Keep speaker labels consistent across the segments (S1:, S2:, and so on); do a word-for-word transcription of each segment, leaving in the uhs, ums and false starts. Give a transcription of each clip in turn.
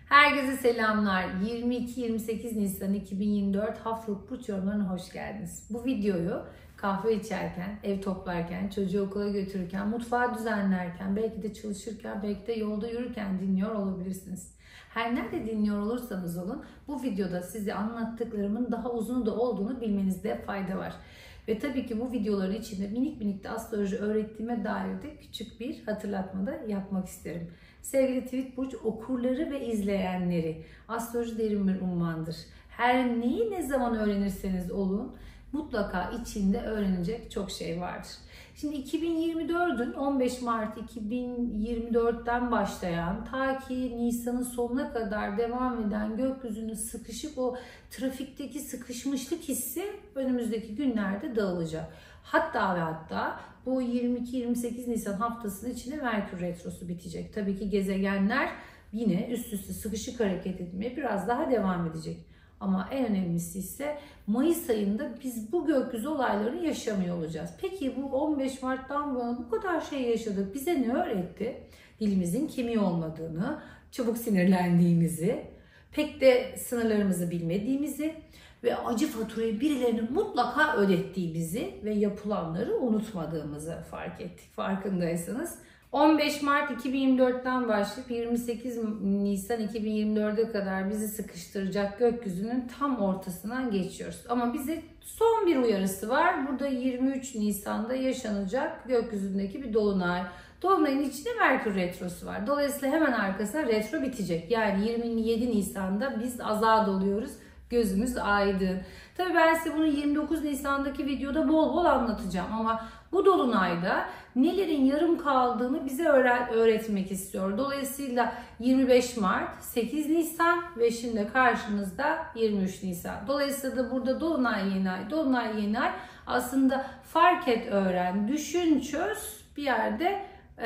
S1: Herkese selamlar. yirmi iki yirmi sekiz Nisan iki bin yirmi dört haftalık burç yorumlarına hoş geldiniz. Bu videoyu kahve içerken, ev toplarken, çocuğu okula götürürken, mutfağı düzenlerken, belki de çalışırken, belki de yolda yürürken dinliyor olabilirsiniz. Her nerede dinliyor olursanız olun, bu videoda size anlattıklarımın daha uzun da olduğunu bilmenizde fayda var. Ve tabii ki bu videoların içinde minik minik de astroloji öğrettiğime dair de küçük bir hatırlatma da yapmak isterim. Sevgili Tweet Burç okurları ve izleyenleri, astroloji derin bir ummandır. Her neyi ne zaman öğrenirseniz olun, mutlaka içinde öğrenecek çok şey vardır. Şimdi iki bin yirmi dördün on beş Mart iki bin yirmi dört'ten başlayan ta ki Nisan'ın sonuna kadar devam eden gökyüzünün sıkışıp o trafikteki sıkışmışlık hissi önümüzdeki günlerde dağılacak. Hatta ve hatta bu yirmi iki yirmi sekiz Nisan haftasının içinde Merkür Retrosu bitecek. Tabii ki gezegenler yine üst üste sıkışık hareket etmeye biraz daha devam edecek. Ama en önemlisi ise Mayıs ayında biz bu gökyüzü olaylarını yaşamıyor olacağız. Peki bu on beş Mart'tan bu yana bu kadar şey yaşadık. Bize ne öğretti? Dilimizin kemiği olmadığını, çabuk sinirlendiğimizi, pek de sınırlarımızı bilmediğimizi ve acı faturayı birilerinin mutlaka ödettiğimizi ve yapılanları unutmadığımızı fark ettik. Farkındaysanız. on beş Mart iki bin yirmi dört'ten başlayıp yirmi sekiz Nisan iki bin yirmi dört'e kadar bizi sıkıştıracak gökyüzünün tam ortasından geçiyoruz. Ama bize son bir uyarısı var. Burada yirmi üç Nisan'da yaşanacak gökyüzündeki bir dolunay. Dolunayın içinde Merkür Retrosu var. Dolayısıyla hemen arkasına retro bitecek. Yani yirmi yedi Nisan'da biz azad oluyoruz. Gözümüz aydın. Tabii ben size bunu yirmi dokuz Nisan'daki videoda bol bol anlatacağım ama bu dolunayda nelerin yarım kaldığını bize öğretmek istiyor. Dolayısıyla yirmi beş Mart, sekiz Nisan ve şimdi karşınızda yirmi üç Nisan. Dolayısıyla da burada dolunay yeni ay, dolunay yeni ay aslında fark et, öğren, düşün, çöz, bir yerde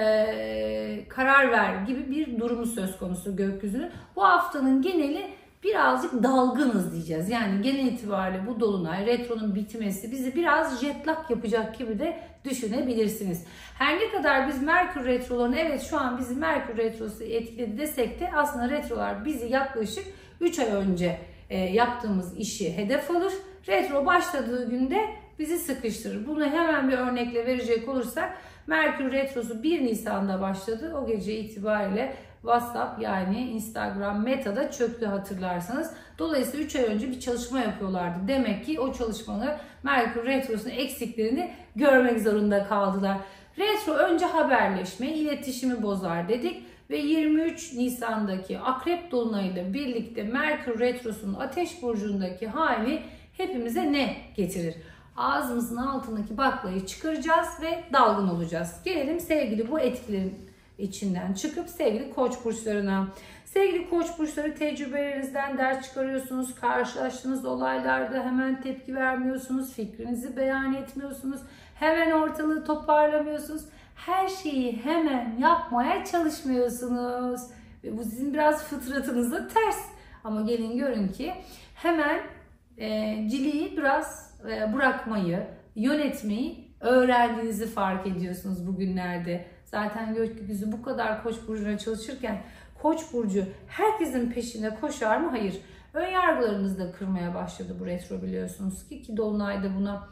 S1: e, karar ver gibi bir durumu söz konusu gökyüzünün. Bu haftanın geneli birazcık dalgınız diyeceğiz. Yani genel itibariyle bu dolunay, retronun bitmesi bizi biraz jet lag yapacak gibi de düşünebilirsiniz. Her ne kadar biz Merkür retrolarını, evet şu an bizi Merkür retrosu etkiledi desek de aslında retrolar bizi yaklaşık üç ay önce e, yaptığımız işi hedef alır. Retro başladığı günde bizi sıkıştırır. Bunu hemen bir örnekle verecek olursak Merkür retrosu bir Nisan'da başladı. O gece itibariyle WhatsApp yani Instagram, Meta'da çöktü hatırlarsanız. Dolayısıyla üç ay önce bir çalışma yapıyorlardı. Demek ki o çalışmaları Merkür Retrosu'nun eksiklerini görmek zorunda kaldılar. Retro önce haberleşme, iletişimi bozar dedik ve yirmi üç Nisan'daki Akrep Dolunay'la birlikte Merkür Retrosu'nun Ateş Burcu'ndaki hali hepimize ne getirir? Ağzımızın altındaki baklayı çıkaracağız ve dalgın olacağız. Gelelim sevgili bu etkilerin içinden çıkıp sevgili Koç burçlarına. Sevgili Koç burçları, tecrübelerinizden ders çıkarıyorsunuz. Karşılaştığınız olaylarda hemen tepki vermiyorsunuz. Fikrinizi beyan etmiyorsunuz. Hemen ortalığı toparlamıyorsunuz. Her şeyi hemen yapmaya çalışmıyorsunuz. Ve bu sizin biraz fıtratınızda ters. Ama gelin görün ki hemen e, ciliyi biraz e, bırakmayı, yönetmeyi öğrendiğinizi fark ediyorsunuz bugünlerde. Zaten gökyüzü bu kadar Koç burcuna çalışırken Koç burcu herkesin peşinde koşar mı? Hayır. Önyargılarınızı da kırmaya başladı bu retro biliyorsunuz ki ki dolunayda buna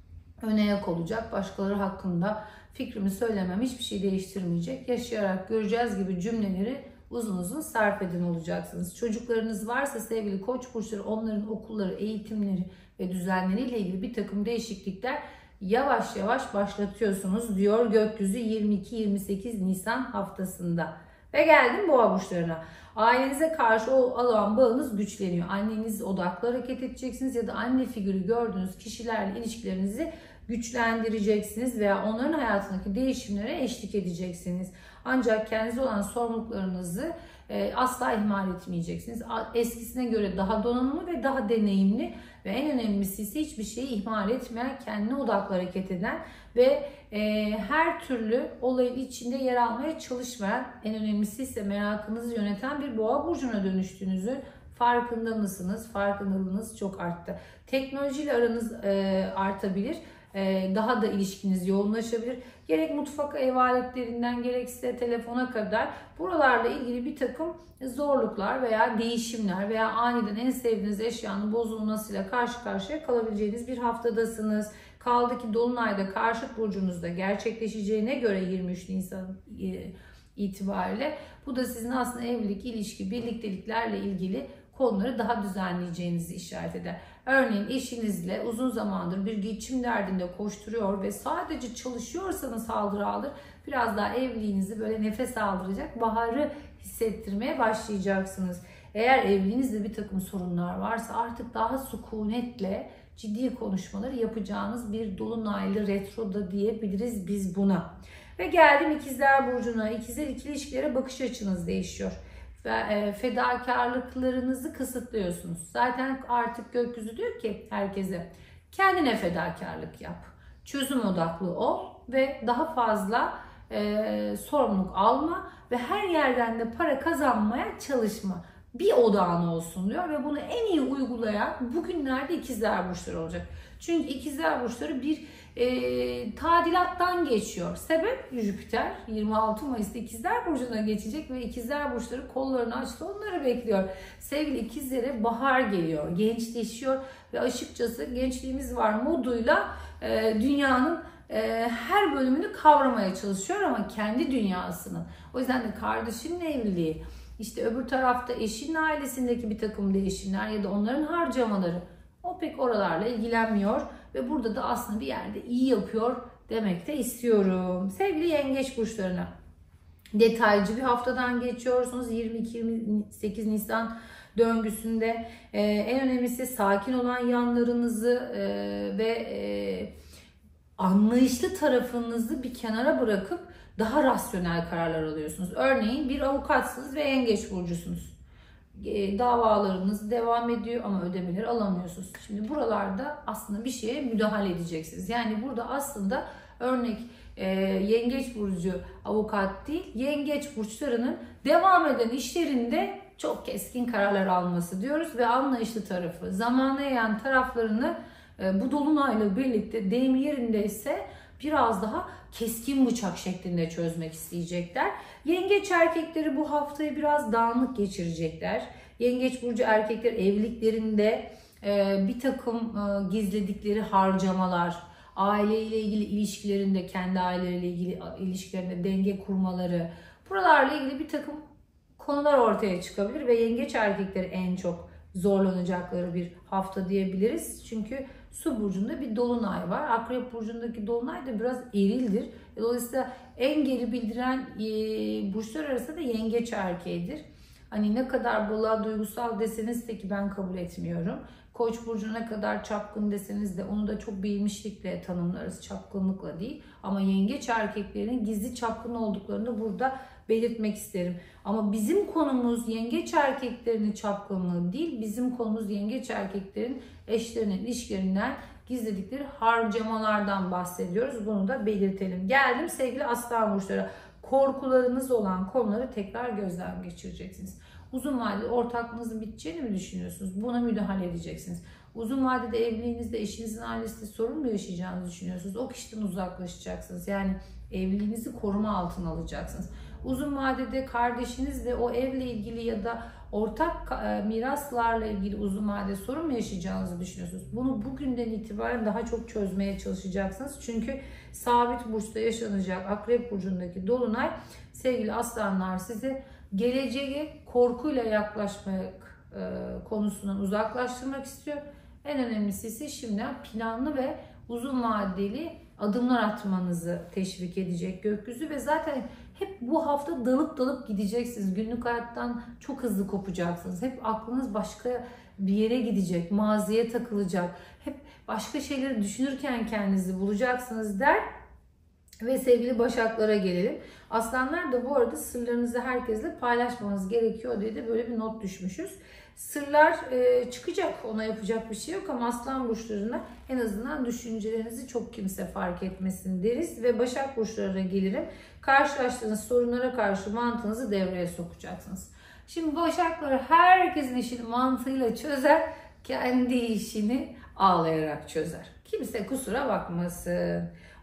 S1: ön ayak olacak. Başkaları hakkında fikrimi söylemem hiçbir şey değiştirmeyecek. Yaşayarak göreceğiz gibi cümleleri uzun uzun sarf edin olacaksınız. Çocuklarınız varsa sevgili Koç burçları, onların okulları, eğitimleri ve düzenleriyle ilgili bir takım değişiklikler yavaş yavaş başlatıyorsunuz diyor gökyüzü yirmi iki yirmi sekiz Nisan haftasında. Ve geldim boğa burçlarına. Ailenize karşı o olan bağınız güçleniyor. Anneniz odaklı hareket edeceksiniz ya da anne figürü gördüğünüz kişilerle ilişkilerinizi güçlendireceksiniz veya onların hayatındaki değişimlere eşlik edeceksiniz. Ancak kendinize olan sorumluluklarınızı e, asla ihmal etmeyeceksiniz. Eskisine göre daha donanımlı ve daha deneyimli ve en önemlisi ise hiçbir şeyi ihmal etmeyen, kendine odaklı hareket eden ve e, her türlü olayın içinde yer almaya çalışmayan, en önemlisi ise merakınızı yöneten bir boğa burcuna dönüştüğünüzün farkında mısınız? Farkındalığınız çok arttı. Teknolojiyle aranız e, artabilir. Daha da ilişkiniz yoğunlaşabilir. Gerek mutfak ev aletlerinden gerekse telefona kadar buralarla ilgili bir takım zorluklar veya değişimler veya aniden en sevdiğiniz eşyanın bozulmasıyla karşı karşıya kalabileceğiniz bir haftadasınız. Kaldı ki Dolunay'da karşıt burcunuzda gerçekleşeceğine göre yirmi üç Nisan itibariyle bu da sizin aslında evlilik, ilişki, birlikteliklerle ilgili konuları daha düzenleyeceğinizi işaret eder. Örneğin eşinizle uzun zamandır bir geçim derdinde koşturuyor ve sadece çalışıyorsanız haldır haldır biraz daha evliliğinizi böyle nefes aldıracak baharı hissettirmeye başlayacaksınız. Eğer evliliğinizde bir takım sorunlar varsa artık daha sükunetle ciddi konuşmaları yapacağınız bir dolunaylı retroda diyebiliriz biz buna. Ve geldim ikizler burcuna. İkizler ikili ilişkilere bakış açınız değişiyor. Ve fedakarlıklarınızı kısıtlıyorsunuz. Zaten artık gökyüzü diyor ki herkese kendine fedakarlık yap. Çözüm odaklı ol ve daha fazla e, sorumluluk alma ve her yerden de para kazanmaya çalışma. Bir odağın olsun diyor ve bunu en iyi uygulayan bugünlerde ikizler burçları olacak. Çünkü ikizler burçları bir e, tadilattan geçiyor. Sebep Jüpiter yirmi altı Mayıs'ta ikizler burcuna geçecek ve ikizler burçları kollarını açtı onları bekliyor. Sevgili ikizlere bahar geliyor, gençleşiyor ve açıkçası gençliğimiz var moduyla e, dünyanın e, her bölümünü kavramaya çalışıyor ama kendi dünyasının. O yüzden de kardeşinin evliliği, İşte öbür tarafta eşinin ailesindeki bir takım değişimler ya da onların harcamaları o pek oralarla ilgilenmiyor ve burada da aslında bir yerde iyi yapıyor demek de istiyorum. Sevgili yengeç burçlarına detaycı bir haftadan geçiyorsunuz. yirmi iki yirmi sekiz Nisan döngüsünde ee, en önemlisi sakin olan yanlarınızı e, ve e, anlayışlı tarafınızı bir kenara bırakıp daha rasyonel kararlar alıyorsunuz. Örneğin bir avukatsınız ve yengeç burcusunuz. E, davalarınız devam ediyor ama ödemeleri alamıyorsunuz. Şimdi buralarda aslında bir şeye müdahale edeceksiniz. Yani burada aslında örnek e, yengeç burcu avukat değil, yengeç burçlarının devam eden işlerinde çok keskin kararlar alması diyoruz ve anlayışlı tarafı, zamana yayan taraflarını e, bu dolunayla birlikte deyim yerindeyse biraz daha keskin bıçak şeklinde çözmek isteyecekler. Yengeç erkekleri bu haftayı biraz dağınık geçirecekler. Yengeç burcu erkekler evliliklerinde e, bir takım e, gizledikleri harcamalar, aileyle ilgili ilişkilerinde, kendi aileleriyle ilgili ilişkilerinde denge kurmaları, buralarla ilgili bir takım konular ortaya çıkabilir ve yengeç erkekleri en çok zorlanacakları bir hafta diyebiliriz. Çünkü Su burcunda bir dolunay var. Akrep burcundaki dolunay da biraz erildir. Dolayısıyla en geri bildiren e, burçlar arasında da yengeç erkeğidir. Hani ne kadar balığa duygusal deseniz de ki ben kabul etmiyorum. Koç burcuna ne kadar çapkın deseniz de onu da çok bilmişlikle tanımlarız. Çapkınlıkla değil. Ama yengeç erkeklerinin gizli çapkın olduklarını da burada belirtmek isterim. Ama bizim konumuz yengeç erkeklerinin çapkınlığı değil. Bizim konumuz yengeç erkeklerin eşlerinin ilişkilerinden gizledikleri harcamalardan bahsediyoruz. Bunu da belirtelim. Geldim sevgili aslan burçları. Korkularınız olan konuları tekrar gözden geçireceksiniz. Uzun vadede ortaklığınızın biteceğini mi düşünüyorsunuz? Buna müdahale edeceksiniz. Uzun vadede evliliğinizde eşinizin ailesinde sorun mu yaşayacağınızı düşünüyorsunuz? O kişiden uzaklaşacaksınız. Yani evliliğinizi koruma altına alacaksınız. Uzun vadede kardeşinizle o evle ilgili ya da ortak miraslarla ilgili uzun vadede sorun mu yaşayacağınızı düşünüyorsunuz? Bunu bugünden itibaren daha çok çözmeye çalışacaksınız. Çünkü sabit burçta yaşanacak Akrep burcundaki dolunay sevgili aslanlar sizi geleceğe korkuyla yaklaşmak e, konusundan uzaklaştırmak istiyor. En önemlisi ise şimdiden planlı ve uzun vadeli adımlar atmanızı teşvik edecek gökyüzü ve zaten hep bu hafta dalıp dalıp gideceksiniz. Günlük hayattan çok hızlı kopacaksınız. Hep aklınız başka bir yere gidecek, maziye takılacak. Hep başka şeyleri düşünürken kendinizi bulacaksınız der. Ve sevgili Başaklara gelelim. Aslanlar da bu arada sırlarınızı herkesle paylaşmanız gerekiyor diye de böyle bir not düşmüşüz. Sırlar e, çıkacak, ona yapacak bir şey yok ama aslan burçlarına en azından düşüncelerinizi çok kimse fark etmesin deriz. Ve Başak burçlarına gelirim. Karşılaştığınız sorunlara karşı mantığınızı devreye sokacaksınız. Şimdi Başaklar herkesin işini mantığıyla çözer, kendi işini ağlayarak çözer. Kimse kusura bakmasın.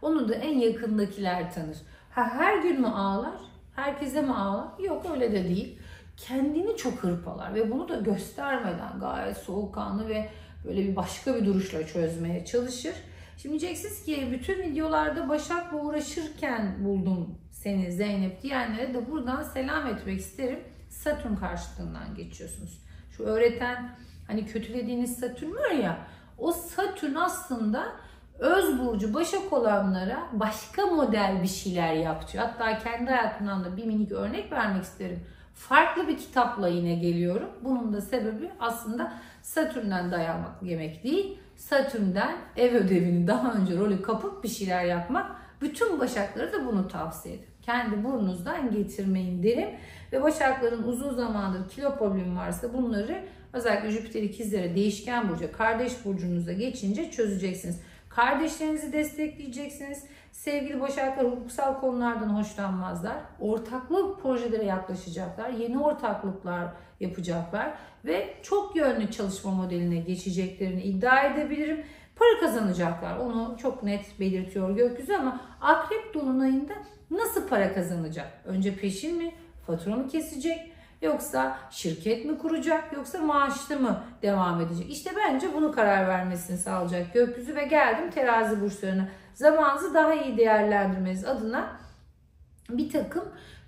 S1: Onu da en yakındakiler tanır. Ha, her gün mü ağlar? Herkese mi ağlar? Yok, öyle de değil. Kendini çok hırpalar ve bunu da göstermeden gayet soğukkanlı ve böyle bir başka bir duruşla çözmeye çalışır. Şimdi diyeceksiniz ki bütün videolarda Başak'la uğraşırken buldum seni Zeynep diyenlere de buradan selam etmek isterim. Satürn karşıtlığından geçiyorsunuz. Şu öğreten, hani kötülediğiniz Satürn var ya, o Satürn aslında öz burcu Başak olanlara başka model bir şeyler yapıyor. Hatta kendi hayatımdan da bir minik örnek vermek isterim. Farklı bir kitapla yine geliyorum. Bunun da sebebi aslında Satürn'den dayanmak yemek değil. Satürn'den ev ödevini daha önce rolü kapıp bir şeyler yapmak. Bütün Başaklara da bunu tavsiye ederim. Kendi burnunuzdan getirmeyin derim. Ve Başakların uzun zamandır kilo problemi varsa bunları özellikle Jüpiter ikizlere, değişken burcu, kardeş burcunuza geçince çözeceksiniz. Kardeşlerinizi destekleyeceksiniz. Sevgili Başaklar hukuksal konulardan hoşlanmazlar. Ortaklık projelere yaklaşacaklar. Yeni ortaklıklar yapacaklar. Ve çok yönlü çalışma modeline geçeceklerini iddia edebilirim. Para kazanacaklar. Onu çok net belirtiyor gökyüzü ama Akrep dolunayında nasıl para kazanacak? Önce peşin mi? Fatura mı kesecek? Yoksa şirket mi kuracak? Yoksa maaşlı mı devam edecek? İşte bence bunu karar vermesini sağlayacak gökyüzü ve geldim terazi burçlarına. Zamanınızı daha iyi değerlendirmeniz adına bir takım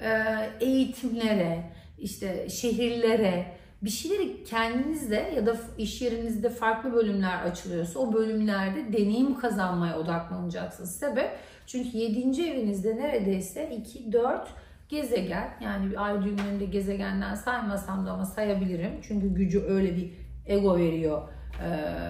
S1: eğitimlere, işte şehirlere, bir şeyleri kendinizde ya da iş yerinizde farklı bölümler açılıyorsa o bölümlerde deneyim kazanmaya odaklanacaksınız. Sebep? Çünkü yedinci evinizde neredeyse iki, dört gezegen, yani bir ay düğümlerinde gezegenden saymasam da ama sayabilirim. Çünkü gücü öyle bir ego veriyor e,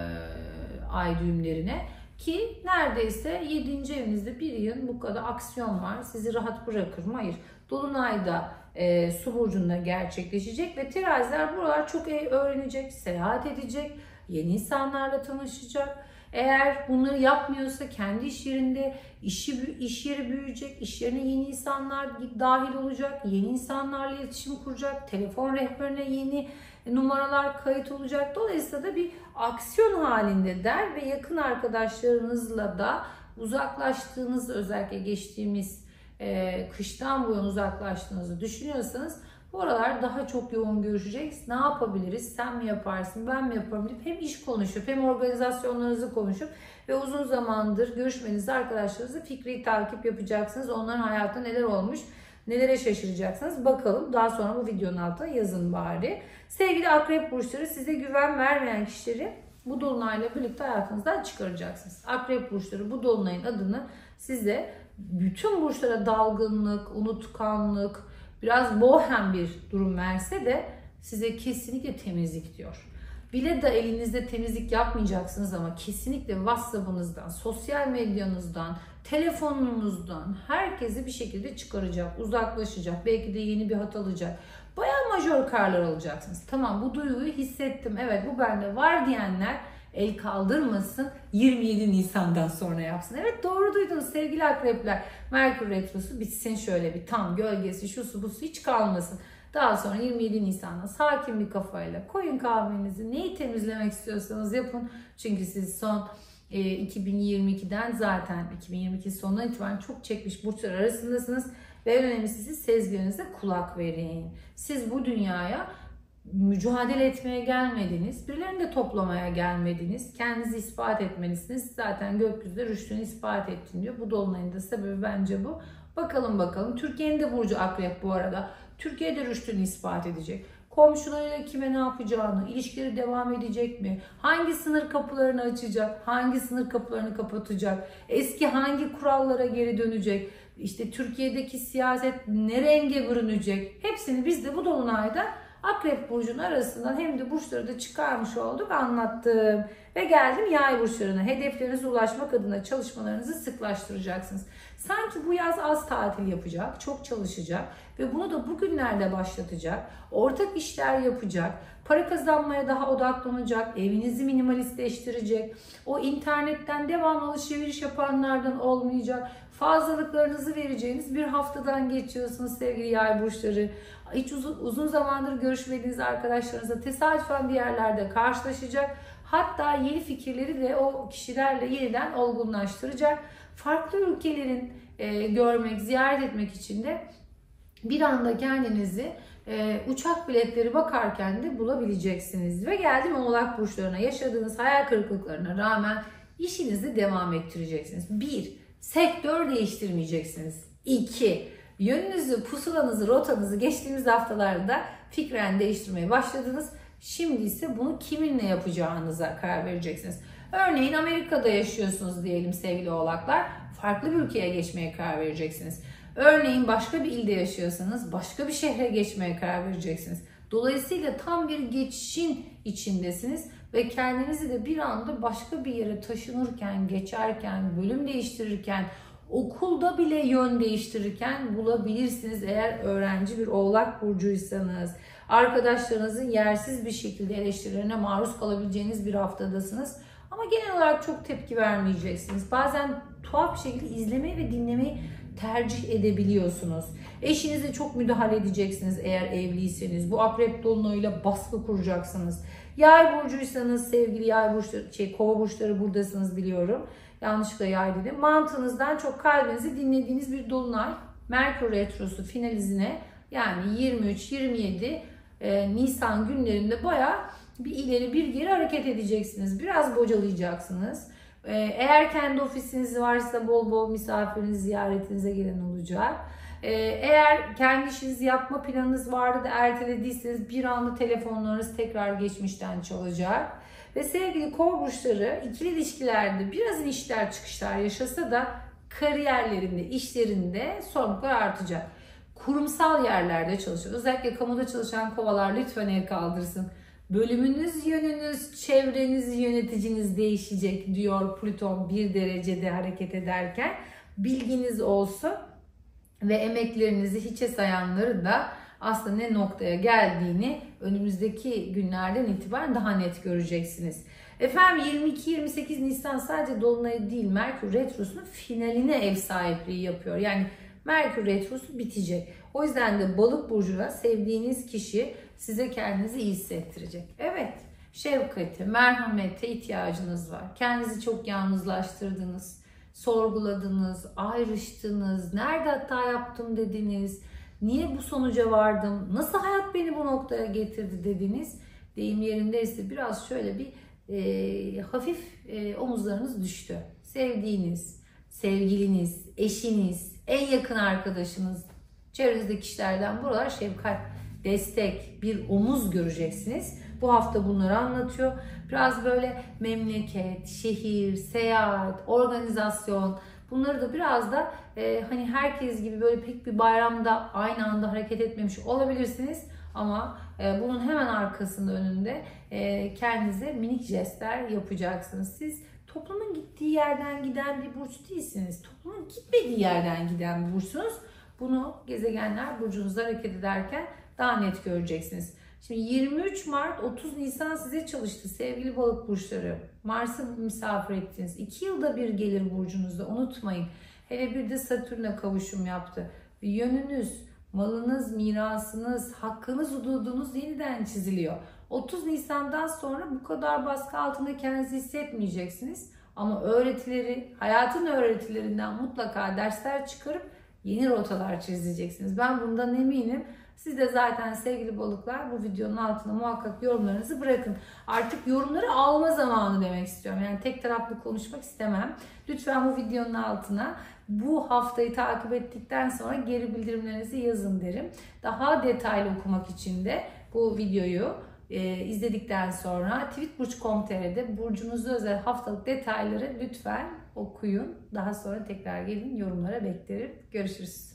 S1: ay düğümlerine. Ki neredeyse yedinci evinizde bir yıl bu kadar aksiyon var. Sizi rahat bırakır mı? Hayır. Dolunayda e, su burcunda gerçekleşecek ve teraziler buralar çok iyi öğrenecek, seyahat edecek, yeni insanlarla tanışacak. Eğer bunları yapmıyorsa kendi iş yerinde işi, iş yeri büyüyecek, iş yerine yeni insanlar dahil olacak, yeni insanlarla iletişim kuracak, telefon rehberine yeni numaralar kayıt olacak. Dolayısıyla da bir aksiyon halinde der ve yakın arkadaşlarınızla da uzaklaştığınızda, özellikle geçtiğimiz e, kıştan bu yana uzaklaştığınızı düşünüyorsanız bu aralar daha çok yoğun görüşeceğiz. Ne yapabiliriz? Sen mi yaparsın, ben mi yaparım deyip hem iş konuşup hem organizasyonlarınızı konuşup ve uzun zamandır görüşmenizde arkadaşlarınızla fikri takip yapacaksınız. Onların hayatında neler olmuş, nelere şaşıracaksınız. Bakalım, daha sonra bu videonun altına yazın bari. Sevgili Akrep burçları, size güven vermeyen kişileri bu dolunayla birlikte hayatınızdan çıkaracaksınız. Akrep burçları bu dolunayın adını size bütün burçlara dalgınlık, unutkanlık, biraz bohem bir durum verse de size kesinlikle temizlik diyor. Bile de elinizde temizlik yapmayacaksınız ama kesinlikle WhatsApp'ınızdan, sosyal medyanızdan, telefonunuzdan herkesi bir şekilde çıkaracak, uzaklaşacak, belki de yeni bir hat alacak. Bayağı majör kararlar alacaksınız. Tamam, bu duyguyu hissettim, evet bu bende var diyenler el kaldırmasın, yirmi yedi Nisan'dan sonra yapsın. Evet, doğru duydunuz sevgili akrepler. Merkür Retrosu bitsin, şöyle bir tam gölgesi, şusu busu hiç kalmasın. Daha sonra yirmi yedi Nisan'da sakin bir kafayla koyun kahvenizi, neyi temizlemek istiyorsanız yapın. Çünkü siz son e, iki bin yirmi ikiden zaten iki bin yirmi iki sonundan itibaren çok çekmiş burçlar arasındasınız. Ve en önemlisi siz sezgilerinize kulak verin. Siz bu dünyaya mücadele etmeye gelmediniz. Birilerini de toplamaya gelmediniz. Kendinizi ispat etmelisiniz. Zaten gökyüzünde rüştünü ispat ettin diyor. Bu dolunayın da sebebi bence bu. Bakalım bakalım. Türkiye'nin de burcu Akrep bu arada. Türkiye'de rüştünü ispat edecek. Komşularıyla kime ne yapacağını, ilişkileri devam edecek mi? Hangi sınır kapılarını açacak? Hangi sınır kapılarını kapatacak? Eski hangi kurallara geri dönecek? İşte Türkiye'deki siyaset ne renge bürünecek? Hepsini biz de bu dolunayda Akrep burcunun arasından hem de burçları da çıkarmış olduk, anlattım. Ve geldim yay burçlarına. Hedeflerinize ulaşmak adına çalışmalarınızı sıklaştıracaksınız. Sanki bu yaz az tatil yapacak, çok çalışacak ve bunu da bugünlerde başlatacak. Ortak işler yapacak, para kazanmaya daha odaklanacak, evinizi minimalistleştirecek. O internetten devamlı alışveriş yapanlardan olmayacak. Fazlalıklarınızı vereceğiniz bir haftadan geçiyorsunuz sevgili yay burçları. Hiç uzun, uzun zamandır görüşmediğiniz arkadaşlarınızla tesadüfen bir yerlerde karşılaşacak. Hatta yeni fikirleri de o kişilerle yeniden olgunlaştıracak. Farklı ülkelerin e, görmek, ziyaret etmek için de bir anda kendinizi e, uçak biletleri bakarken de bulabileceksiniz. Ve geldim Oğlak burçlarına, yaşadığınız hayal kırıklıklarına rağmen işinizi devam ettireceksiniz. bir Sektör değiştirmeyeceksiniz. iki Yönünüzü, pusulanızı, rotanızı geçtiğimiz haftalarda fikren değiştirmeye başladınız. Şimdi ise bunu kiminle yapacağınıza karar vereceksiniz. Örneğin Amerika'da yaşıyorsunuz diyelim sevgili oğlaklar. Farklı bir ülkeye geçmeye karar vereceksiniz. Örneğin başka bir ilde yaşıyorsanız başka bir şehre geçmeye karar vereceksiniz. Dolayısıyla tam bir geçişin içindesiniz ve kendinizi de bir anda başka bir yere taşınırken, geçerken, bölüm değiştirirken, okulda bile yön değiştirirken bulabilirsiniz eğer öğrenci bir Oğlak burcuysanız. Arkadaşlarınızın yersiz bir şekilde eleştirilerine maruz kalabileceğiniz bir haftadasınız. Ama genel olarak çok tepki vermeyeceksiniz. Bazen tuhaf bir şekilde izlemeyi ve dinlemeyi tercih edebiliyorsunuz. Eşinize çok müdahale edeceksiniz eğer evliyseniz. Bu akrep dolunayıyla baskı kuracaksınız. Yay burcuysanız sevgili yay burçları, şey, kova burçları buradasınız biliyorum. Yanlışlıkla yay dedim. Mantığınızdan çok kalbinizi dinlediğiniz bir dolunay. Merkür retrosu finalizine yani yirmi üç yirmi yedi e, Nisan günlerinde bayağı bir ileri bir geri hareket edeceksiniz. Biraz bocalayacaksınız. E, eğer kendi ofisiniz varsa bol bol misafiriniz ziyaretinize gelen olacak. E, eğer kendi işinizi yapma planınız vardı da ertelediyseniz bir anda telefonlarınız tekrar geçmişten çalacak. Ve sevgili kova burçları ikili ilişkilerde biraz inişler çıkışlar yaşasa da kariyerlerinde, işlerinde sorumluluklar artacak. Kurumsal yerlerde çalışıyor. Özellikle kamuda çalışan kovalar lütfen el kaldırsın. Bölümünüz, yönünüz, çevreniz, yöneticiniz değişecek diyor Plüton bir derecede hareket ederken. Bilginiz olsun ve emeklerinizi hiçe sayanları da aslında ne noktaya geldiğini önümüzdeki günlerden itibaren daha net göreceksiniz. Efendim yirmi iki yirmi sekiz Nisan sadece dolunay değil, Merkür retrosunun finaline ev sahipliği yapıyor. Yani Merkür retrosu bitecek. O yüzden de Balık burcuna sevdiğiniz kişi size kendinizi iyi hissettirecek. Evet, şefkate, merhamete ihtiyacınız var. Kendinizi çok yalnızlaştırdınız, sorguladınız, ayrıştınız, nerede hata yaptım dediniz, niye bu sonuca vardım, nasıl hayat beni bu noktaya getirdi dediniz. Deyim yerindeyse biraz şöyle bir e, hafif e, omuzlarınız düştü. Sevdiğiniz, sevgiliniz, eşiniz, en yakın arkadaşınız, çevrenizdeki kişilerden buralar şefkat, destek, bir omuz göreceksiniz. Bu hafta bunları anlatıyor. Biraz böyle memleket, şehir, seyahat, organizasyon, bunları da biraz da e, hani herkes gibi böyle pek bir bayramda aynı anda hareket etmemiş olabilirsiniz. Ama e, bunun hemen arkasında önünde e, kendinize minik jestler yapacaksınız. Siz toplumun gittiği yerden giden bir burç değilsiniz. Toplumun gitmediği yerden giden bir burçsunuz. Bunu gezegenler burcunuzda hareket ederken daha net göreceksiniz. Şimdi yirmi üç Mart otuz Nisan size çalıştı sevgili balık burçları. Mars'ı misafir ettiniz. iki yılda bir gelir burcunuzda, unutmayın. Hele bir de Satürn'e kavuşum yaptı. Yönünüz, malınız, mirasınız, hakkınız, hududunuz yeniden çiziliyor. otuz Nisan'dan sonra bu kadar baskı altında kendinizi hissetmeyeceksiniz. Ama öğretileri, hayatın öğretilerinden mutlaka dersler çıkarıp yeni rotalar çizeceksiniz. Ben bundan eminim. Siz de zaten sevgili balıklar bu videonun altına muhakkak yorumlarınızı bırakın. Artık yorumları alma zamanı demek istiyorum. Yani tek taraflı konuşmak istemem. Lütfen bu videonun altına bu haftayı takip ettikten sonra geri bildirimlerinizi yazın derim. Daha detaylı okumak için de bu videoyu e, izledikten sonra tweetburç nokta com nokta tr'de burcunuza özel haftalık detayları lütfen okuyun. Daha sonra tekrar gelin, yorumlara beklerim. Görüşürüz.